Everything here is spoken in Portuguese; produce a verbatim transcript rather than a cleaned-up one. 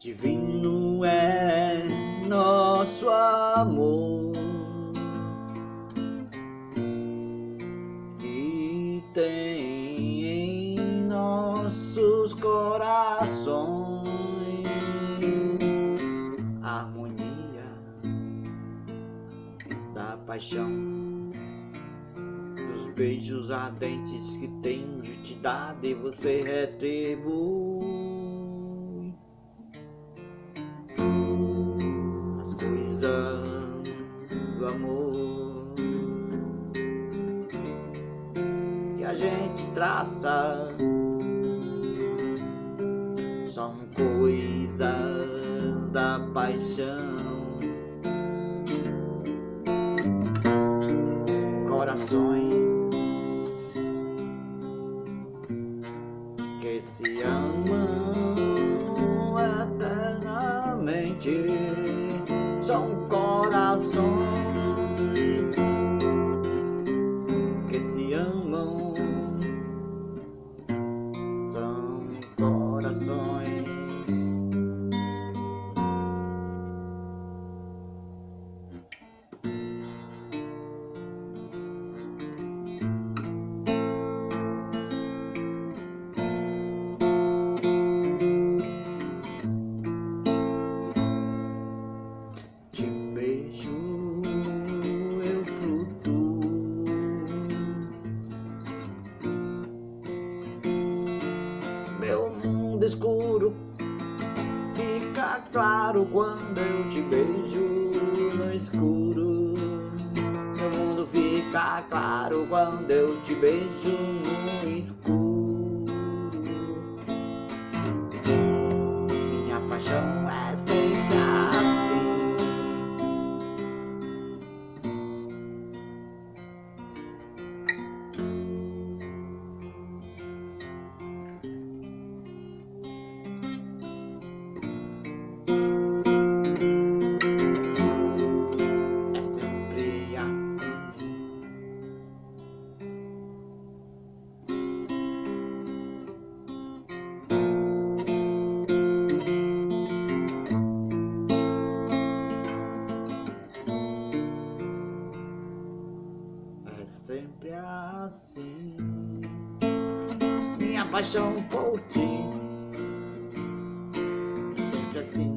Divino é nosso amor, que tem em nossos corações a harmonia da paixão, dos beijos ardentes que tenho de te dar e você retribui. Do amor que a gente traça são coisas da paixão, corações que se amam eternamente. São corações que se amam, são corações. Eu flutuo, meu mundo escuro fica claro quando eu te beijo no escuro. Meu mundo fica claro quando eu te beijo no escuro. Minha paixão é sempre assim. Sempre assim, minha paixão por ti, sempre assim.